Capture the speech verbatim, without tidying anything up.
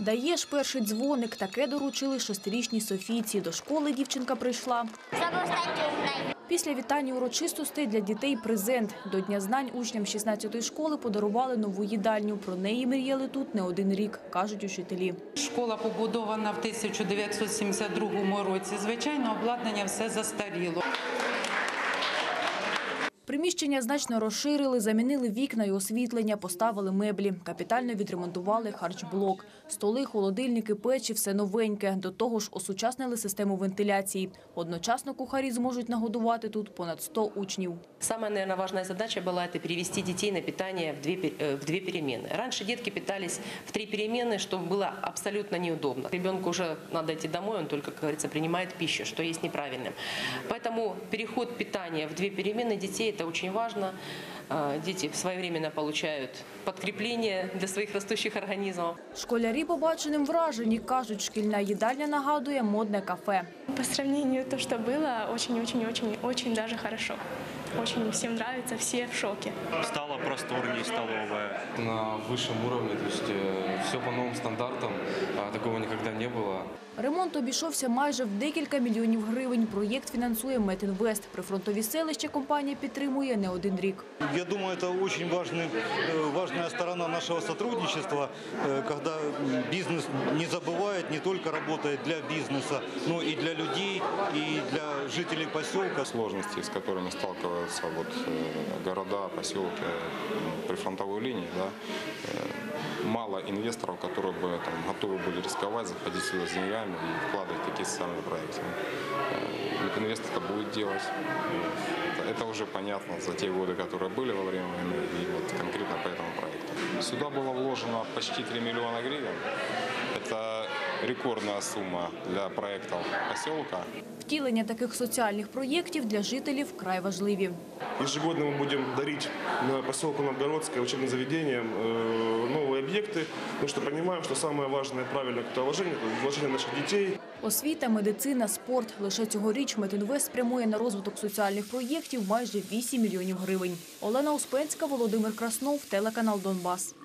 Даєш перший дзвоник. Таке доручили шестирічній Софійці. До школи дівчинка прийшла. Після вітання урочистостей для дітей презент. До Дня знань учням шістнадцятої школи подарували нову їдальню. Про неї мріяли тут не один рік, кажуть учителі. Школа побудована в тисяча дев'ятсот сімдесят другому році. Звичайно, обладнання все застаріло. Приміщення значно розширили, замінили вікна і освітлення, поставили меблі. Капітально відремонтували харчблок. Столи, холодильники, печі – все новеньке. До того ж, осучаснили систему вентиляції. Одночасно кухарі зможуть нагодувати тут понад сто учнів. Самая, наверное, важная задача была – это перевести детей на питание в две, в две перемены. Раньше детки питались в три перемены, что было абсолютно неудобно. Ребенку уже надо идти домой, он только, как говорится, принимает пищу, что есть неправильным. Поэтому переход питания в две перемены детей – это очень важно. Дети своевременно получают подкрепление для своих растущих организмов. Школярі побаченим вражені. Кажуть, шкільна їдальня нагадує модне кафе. По сравнению то, что было, очень-очень-очень-очень даже хорошо. Очень всем нравится, все в шоке. Стало просторнее столовая. На высшем уровне, то есть все по новым стандартам, такого никогда не было. Ремонт обійшовся майже в декілька мільйонів гривень. Проєкт фінансує Метінвест. Прифронтові селища компанія підтримує не один рік. Я думаю, это очень важный, важная сторона нашего сотрудничества, когда бизнес не забывает, не только работает для бизнеса, но и для людей, и для жителей поселка. Сложности, с которыми сталкиваются вот, города, поселки, прифронтовой линии, да, мало инвесторов, которые бы там, готовы были рисковать, заходить сюда с деньгами и вкладывать такие социальные проекты. Инвестор это будет делать. Это уже понятно за те годы, которые были во время войны, и вот конкретно по этому проекту. Сюда было вложено почти три миллиона гривен. Это рекордная сумма для проектов поселка. Втілення таких соціальних проєктів для жителів вкрай важливі. Ежегодно мы будем дарить поселку Новгородское учебным заведениям новые объекты, потому что понимаем, что самое важное и правильное вложение – это вложение наших детей. Освіта, медицина, спорт. Лише цьогоріч Метінвест спрямує на розвиток соціальних проєктів майже вісім мільйонів гривень. Олена Успенська, Володимир Краснов, телеканал «Донбас».